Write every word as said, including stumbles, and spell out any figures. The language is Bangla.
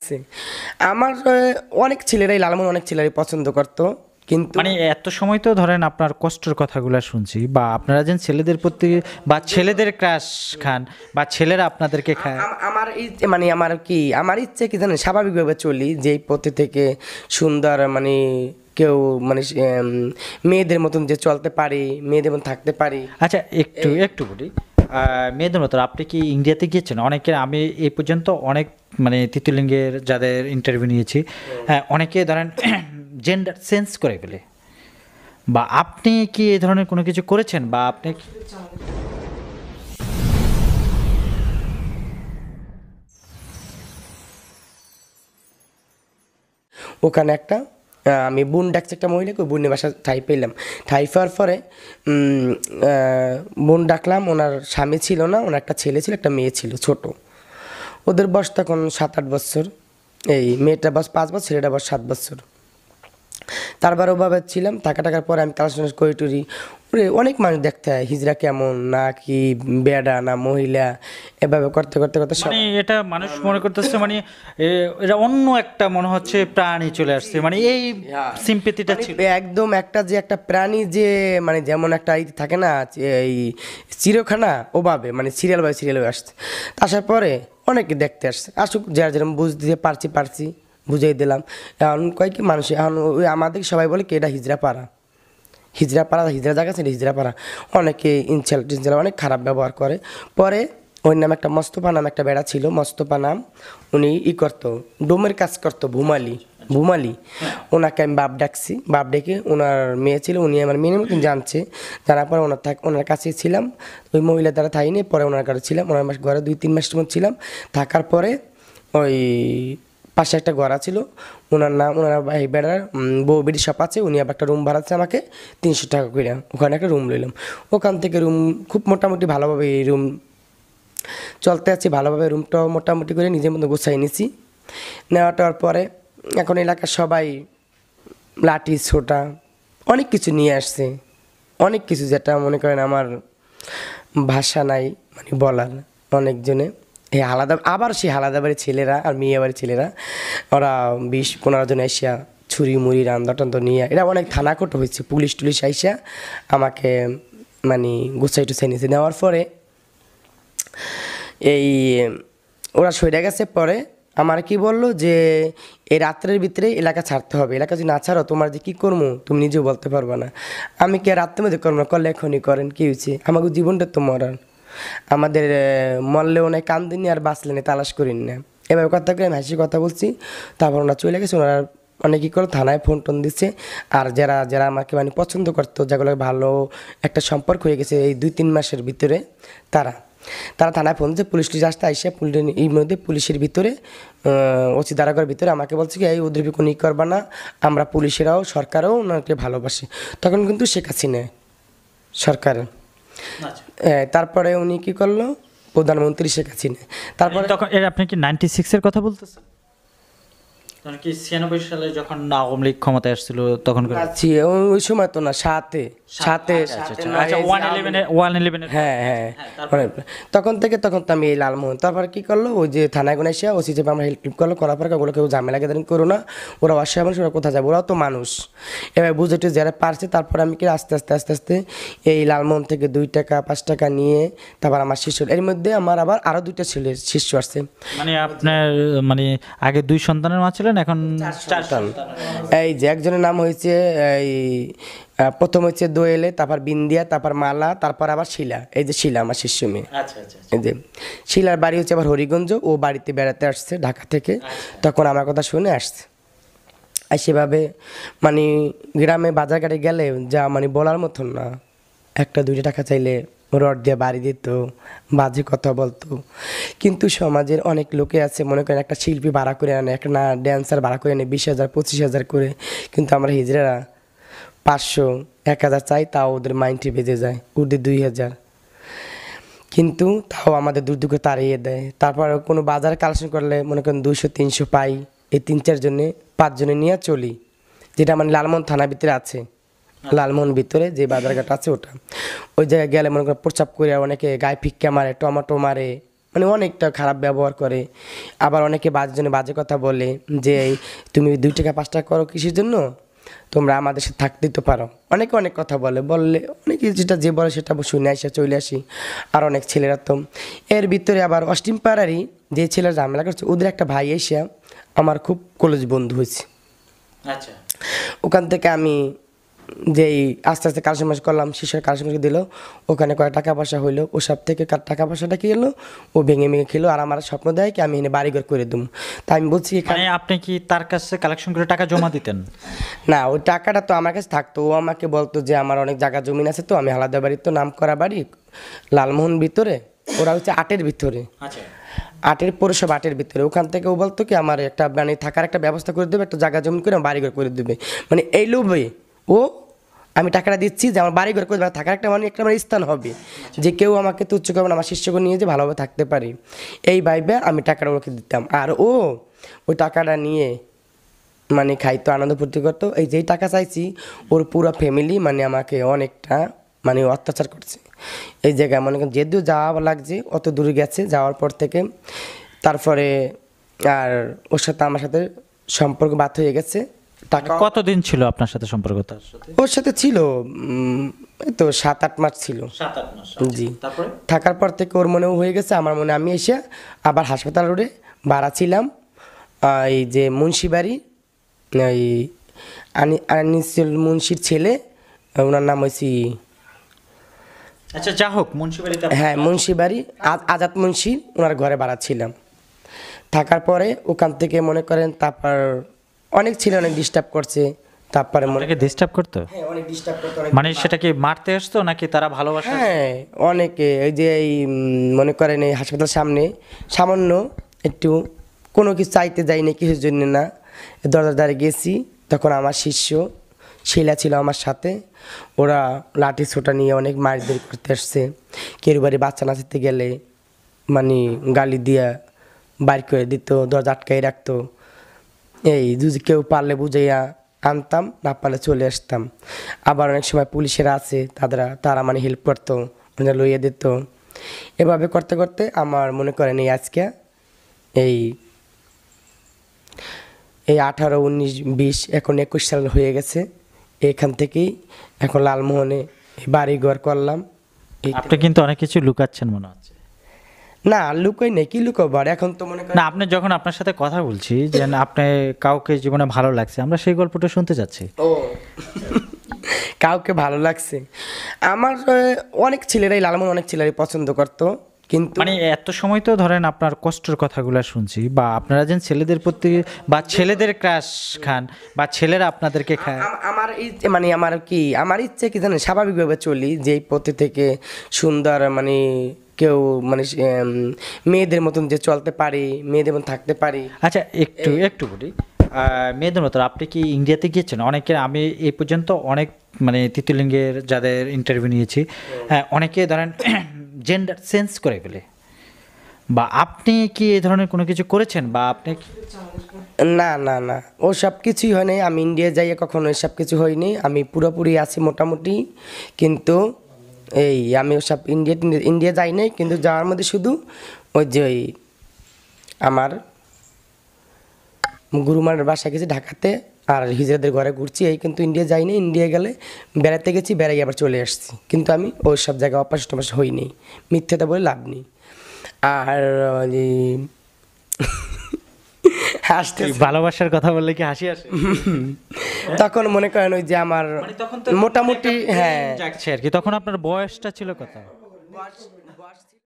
আছে। আমার আ অনেক ছেলেরাই লালমোহন অনেক ছেলেরাই পছন্দ করত। কিন্তু মানে এত সময় তো ধরেন আপনার কষ্টের কথাগুলো শুনছি, বা আপনারা যেন ছেলেদের প্রতি বা ছেলেদের ক্রাশ খান বা ছেলেরা আপনাদেরকে আ খায়। আম আমার ইচ্ছে মানে আমার কি আমার ইচ্ছে কি জানেন স্বাভাবিকভাবে চলি যেই পথে থেকে সুন্দর মানে কেউ মানে এম মেয়েদের মতন যে চলতে পারি, মেয়েদের মতন থাকতে পারি। আচ্ছা, একটু এই একটু বলি। আহ, মেয়েদের মতো আপনি কি ইন্ডিয়াতে গিয়েছেন? অনেকের আমি এই পর্যন্ত অনেক মানে তৃতীয়লিঙ্গের যাদের ইন্টারভিউ নিয়েছি, হ্যাঁ, অনেকে ধরেন জেন্ডার চেঞ্জ করে ফেলে। বা আপনি কি এই ধরনের কোনো কিছু করেছেন বা আপনি কি- ওখানে একটা আ আমি বোন ডাকছি একটা মহিলাকে, ওই বোনের বাসায় ঠাঁই পেলাম। ঠাঁই পাওয়ার পরে উম আ বোন ডাকলাম, ওনার স্বামী ছিল না, ওনার একটা ছেলে ছিল, একটা মেয়ে ছিল ছোট। ওদের বয়স তখন সাত আট বৎসর। এই মেয়েটার বয়স পাঁচ বছর, ছেলেটার বয়স সাত বৎসর। তারপর ওভাবে ছিলাম, থাকা টাকার পরে আমি কালেকশন করি টরি। ওরে অনেক মানুষ দেখতে হয় হিজড়া কেমন না কি বেডা না মহিলা, এভাবে করতে করতে করতে সব মানে এটা মানুষ মনে করতেছে মানে এ, এটা অন্য একটা মনে হচ্ছে প্রাণী চলে আসছে, মানে এই সিম্পেথিটা মানে ছিল। একদম একটা যে একটা প্রাণী যে মানে যেমন একটা ই থাকে না এই চিড়িয়াখানা, ওভাবে মানে সিরিয়াল বাই সিরিয়াল আসছে। আসার পরে অনেকে দেখতে আসছে, আসুক যার যেরকম বুঝতে পারছি পারছি বুঝিয়ে দিলাম। এখন কয় কি মানুষ এখন ওই আমাদের সবাই বলে কি এটা হিজড়া পাড়া, হিজড়া পাড়া হিজড়া জায়গা ছিল হিজড়া পাড়া। অনেকে ইনসাল টিনসাল অনেক খারাপ ব্যবহার করে। পরে ওর নাম একটা মস্তফা নাম একটা বেড়া ছিল, মস্তফা নাম। উনি ই করতো, ডোমের কাজ করতো, ভুমালি ভুমালি। ওনাকে আমি বাপ ডাকছি, বাপ ডেকে ওনার মেয়ে ছিল, উনি আমার মেয়ের মতন জানছে। জানার পরে ওনার থাক ওনার কাছেই ছিলাম। ওই মহিলা দ্বারা থাইনি, পরে ওনার কাছে ছিলাম, ওনার মাস ঘরে দুই তিন মাস মতো ছিলাম। থাকার পরে ওই পাশে একটা ঘর ছিল, ওনার নাম ওনার ভাই বেড়ার বউ বেড়ি শপ আছে, উনি আবার একটা রুম ভাড়াচ্ছে আমাকে তিনশো টাকা করে। ওখানে একটা রুম লইলাম। ওখান থেকে রুম খুব মোটামুটি ভালোভাবে এই রুম চলতে আছি, ভালোভাবে রুমটাও মোটামুটি করে নিজের মতো গোছাই নিছি। নেওয়াটার পরে এখন এলাকার সবাই লাঠি ছোটা অনেক কিছু নিয়ে আসছে, অনেক কিছু যেটা মনে করেন আমার ভাষা নাই মানে বলার। অনেকজনে এই আলাদা আবার সেই আলাদা বাড়ির ছেলেরা আর মেয়ে বাড়ির ছেলেরা ওরা বিশ পনেরো জন এসিয়া ছুরি মুড়ি রান্দা টান্দা নিয়ে, এটা অনেক থানা কোটো হয়েছে, পুলিশ টুলিশ আইসা আমাকে মানে গুছাই টুছাই নিয়েছে। নেওয়ার পরে এই ওরা সইরা গেছে। পরে আমার কি বললো যে এই রাত্রের ভিতরে এলাকা ছাড়তে হবে, এলাকা যদি না ছাড়ো তোমার যে কী করবো তুমি নিজেও বলতে পারবা না। আমি কি রাত্রের মধ্যে করবো না, করলে এখনই করেন কী হয়েছে, আমাকে জীবনটা তো মরার, আমাদের মরলেও নাই কান্দিনি আর বাঁচলে তালাশ করিন না। এবার কথা করে আমি হাসি কথা বলছি। তারপর ওনারা চলে গেছে, ওনারা অনেক কী করে থানায় ফোন টোন দিচ্ছে। আর যারা যারা আমাকে মানে পছন্দ করতো, যেগুলো ভালো একটা সম্পর্ক হয়ে গেছে এই দুই তিন মাসের ভিতরে, তারা তারা থানায় ফোন দিচ্ছে, পুলিশ টুলিশ আসতে আইসে পুলিশ এই মধ্যে পুলিশের ভিতরে ওসি দারাগার ভিতরে আমাকে বলছে কি এই ওদের কোনো ই করবা না, আমরা পুলিশেরাও সরকারও ওনাকে ভালোবাসি। তখন কিন্তু শেখ হাসিনা সরকার। তারপরে উনি কী করলো, প্রধানমন্ত্রী শেখ হাসিনা। তারপরে তখন এর আপনি কি নাইনটি সিক্স এর কথা বলতেছেন? কারণ কি ছিয়ানব্বই সালে যখন আওয়ামী লীগ ক্ষমতায় আসছিল তখন করে? আছি ওই সময় তো না, সাতে সাতে আচ্ছা আচ্ছা আচ্ছা আচ্ছা ওয়ান ইলেভেন ওয়ান ইলেভেন হ্যাঁ হ্যাঁ অনেক- তখন থেকে তখন তো আমি এই লালমোহন। তারপর কি করলো ওই যে থানায় গুনে এসে ওসি চেপে আমরা হেল্প করলো, করার পরে ওগুলো কেউ ঝামেলা কেন করো না, ওরা অসহায় মানুষ, ওরা কোথায় যাবে, ওরাও তো মানুষ। এবার বুঝে টুঝে যারা পারছে, তারপর আমি কি আস্তে আস্তে আস্তে আস্তে এই লালমোহন থেকে দুই টাকা পাঁচ টাকা নিয়ে তারপর আমার শিষ্য, এর মধ্যে আমার আবার আরও দুইটা ছেলে শিষ্য আসছে। মানে আপনার মানে আগে দুই সন্তানের মা ছিলেন, এখন চার সন্তান। সন্তান। এই যে একজনের নাম হয়েছে এই আহ, প্রথম হচ্ছে দোয়েলে, তারপর বিন্দিয়া, তারপর মালা, তারপর আবার শিলা। এই যে শিলা আমার শিষ্য মেয়ে। আচ্ছা আচ্ছা এই যে শিলার বাড়ি হচ্ছে আবার হরিগঞ্জ, ও বাড়িতে বেড়াতে আসছে ঢাকা থেকে, তখন আমার কথা শুনে আসছে। আর সেভাবে মানে গ্রামে বাজারঘাটে গেলে যা মানে বলার মতন না, একটা দুইটা টাকা চাইলে রড দিয়ে বাড়ি দিত, বাজে কথা বলতো। কিন্তু সমাজের অনেক লোকে আছে মনে করেন একটা শিল্পী ভাড়া করে আনে, একটা না ড্যান্সার ভাড়া করে আনে বিশ হাজার পঁচিশ হাজার করে, কিন্তু আমরা হিজড়ারা পাঁচশো এক হাজার চাই, তাও ওদের মাইন্ডে বেজে যায়, ওদের দুই হাজার, কিন্তু তাও আমাদের দূর দূর তাড়িয়ে দেয়। তারপর কোনো বাজার কালেকশন করলে মনে করেন দুশো তিনশো পাই, এই তিন চারজনে পাঁচজনে নিয়ে চলি, যেটা মানে লালমোহন থানার ভিতরে আছে, লালমোহন ভিতরে যে বাজারঘাট আছে ওটা। ওই জায়গায় গেলে মনে করেন প্রস্রাব করে অনেকে গায়ে ফিক্কা মারে, টমাটো মারে, মানে অনেকটা খারাপ ব্যবহার করে। আবার অনেকে বাজে জন্য বাজে কথা বলে যে এই তুমি দুই টাকা পাঁচ টাকা করো কিসের জন্য, তোমরা আমাদের সাথে থাকতেই তো পারো। অনেকে অনেক কথা বলে, বললে অনেকে যেটা যে বলে সেটা শুনে আসে চলে আসি। আর অনেক ছেলেরা তো এর ভিতরে আবার অস্টিম পাড়ারই যে ছেলেরা ঝামেলা করছে ওদের একটা ভাই এসে আমার খুব কলেজ বন্ধু হয়েছে। আচ্ছা, ওখান থেকে আমি যেই আস্তে আস্তে কালসমাস করলাম, শিশুর কালসমাস দিল, ওখানে কয়েক টাকা পয়সা হইলো, ওসব থেকে কা- টাকা পয়সাটা কি এলো, ও ভেঙে ভেঙে খেলো। আর আমার স্বপ্ন দেয় কি আমি এনে বাড়িঘর করে দেবো। তাই আমি বলছি এখানে মানে আপনি কি তার কাছে কালেকশন করে টাকা জমা দিতেন? না, ওই টাকাটা তো আমার কাছে থাকতো। ও আমাকে বলতো যে আমার অনেক জায়গা জমিন আছে, তো আমি হালাদা বাড়ির তো নাম করা বাড়ি লালমোহন ভিতরে, ওরা হচ্ছে আটের ভিতরে, আচ্ছা, আটের পৌরসভা আটের ভিতরে। ওখান থেকে ও বলতো কি আমার একটা মানে থাকার একটা ব্যবস্থা করে দেবে, একটা জায়গা জমি করে আমার বাড়িঘর করে দেবে। মানে এই লোভে ও আমি টাকাটা দিচ্ছি যে আমার বাড়িঘর করে দেবে, থাকার একটা মানে একটা আমার স্থান হবে, যে কেউ আমাকে তুচ্ছ করবে না, আমার শিষ্যকে নিয়ে যে ভালোভাবে থাকতে পারি, এই ভাইবে আমি টাকাটা ওকে দিতাম। আর ও ওই টাকাটা নিয়ে মানে খাইতো, আনন্দ ফুর্তি করতো। এই যেই টাকা চাইছি ওর পুরো ফ্যামিলি মানে আমাকে অনেকটা মানে অত্যাচার করছে এই জায়গায়। মনে করেন যেহেতু যাওয়া লাগছে, অত দূরে গেছে, যাওয়ার পর থেকে তারপরে আর ওর সাথে আমার সাথে সম্পর্ক বাদ হয়ে গেছে। টাকা কতদিন ছিল আপনার সাথে সম্পর্ক তার সাথে? ওর সাথে ছিল উম, এই তো সাত আট মাস ছিল। সাত আট মাস। জি। তারপরে থাকার পর থেকে ওর মনেও হয়ে গেছে, আমার মনে আমি এসে আবার হাসপাতাল রোডে ভাড়া ছিলাম। আহ, এই যে মুন্সিবাড়ি এই আনি আনিসুল মুন্সির ছেলে, ওনার নাম হয়েছি, আচ্ছা, যা হোক, মুন্সিপালিতে হ্যাঁ মুন্সিবাড়ি আ- আজাদ মুন্সি, ওনার ঘরে ভাড়া ছিলাম। থাকার পরে ওখান থেকে মনে করেন তারপর অনেক ছেলে অনেক ডিস্টার্ব করছে। তারপরে মনে আপনাকে ডিস্টার্ব করতো? হ্যাঁ অনেক ডিস্টার্ব করতো, অনেক মানে সেটা কি মারতে আসতো নাকি তারা ভালোবাসা? হ্যাঁ অনেকে এই যে এই উম, মনে করেন এই হাসপাতাল সামনে সামান্য একটু কোনো কিছু চাইতে যাইনি কিছুর জন্য না, দরজার দ্বারে গেছি, তখন আমার শিষ্য শিলা ছিল আমার সাথে, ওরা লাঠি ছোটা নিয়ে অনেক মারধর করতে আসছে। কেউ বাড়ি বাচ্চা নাচাতে গেলে মানে গালি দিয়া বাইর করে দিত, দরজা আটকাই রাখতো। এই যদি কেউ পারলে বুঝাইয়া আনতাম, না পারলে চলে আসতাম। আবার অনেক সময় পুলিশেরা আছে, তারা তারা মানে হেল্প করতো, মানে লইয়া দিত। এভাবে করতে করতে আমার মনে করেন এই আজকে এই এই আঠারো উনিশ বিশ এখন একুশ সাল হয়ে গেছে। এখান থেকেই এখন লালমোহনে বাড়ি ঘর করলাম। এই আপনি কিন্তু অনেক কিছু লুকাচ্ছেন মনে হচ্ছে। না লুকোই নেই, কি লুকোবো আর, এখন তো মনে করেন না, আপনি যখন আপনার সাথে কথা বলছি যে না, আপনি কাউকে জীবনে ভালো লাগছে, আমরা সেই গল্পটা শুনতে যাচ্ছি। ও কাউকে ভালো লাগছে আমার আহ, অনেক ছেলেরাই লালমোহন অনেক ছেলেরাই পছন্দ করতো, কিন্তু মানে এত সময় তো ধরেন আপনার কষ্টের কথাগুলো শুনছি, বা আপনারা যেন ছেলেদের প্রতি বা ছেলেদের ক্রাশ খান বা ছেলেরা আপনাদেরকে খায়। আম- আমার ইচ্ছে মানে আমার কি আমার ইচ্ছে কি জানেন, স্বাভাবিকভাবে চলি, যে এই পথে থেকে সুন্দর মানে কেউ মানে উম, মেয়েদের মতন যে চলতে পারি, মেয়েদের মতন থাকতে পারি। আচ্ছা, একটু একটু বলি, আহ, মেয়েদের মতো আপনি কি ইন্ডিয়াতে গিয়েছেন? অনেকে, আমি এই পর্যন্ত অনেক মানে তৃতীয়লিঙ্গের যাদের ইন্টারভিউ নিয়েছি, হ্যাঁ, অনেকে ধরেন জেন্ডার চেঞ্জ করে ফেলে, বা আপনি কি এই ধরনের কোনো কিছু করেছেন বা আপনি কি- না না না ও সব কিছুই হয়নি, আমি ইন্ডিয়া যাইয়ে কখনো এসব কিছু হয়নি, আমি পুরোপুরি আছি মোটামুটি। কিন্তু এই আমি ওসব ইন্ডিয়া ইন্ডিয়া যাই নাই, কিন্তু যাওয়ার মধ্যে শুধু ওই যে ওই আমার গুরুমার বাসায় গেছি ঢাকাতে, আর হিজড়াদের ঘরে ঘুরছি, এই কিন্তু ইন্ডিয়া যাইনি। ইন্ডিয়া গেলে বেড়াতে গেছি, বেড়াই আবার চলে আসছি, কিন্তু আমি ওই সব জায়গায় অপাস টপাস হইনি, মিথ্যেটা বলে লাভ নেই। আর ওই হাসতে ভালোবাসার কথা বললে কি হাসি আসে? তখন মনে করেন ওই যে আমার মানে তখন তো মোটামুটি হ্যাঁ জাগছে আর কি। তখন আপনার বয়সটা ছিল কত?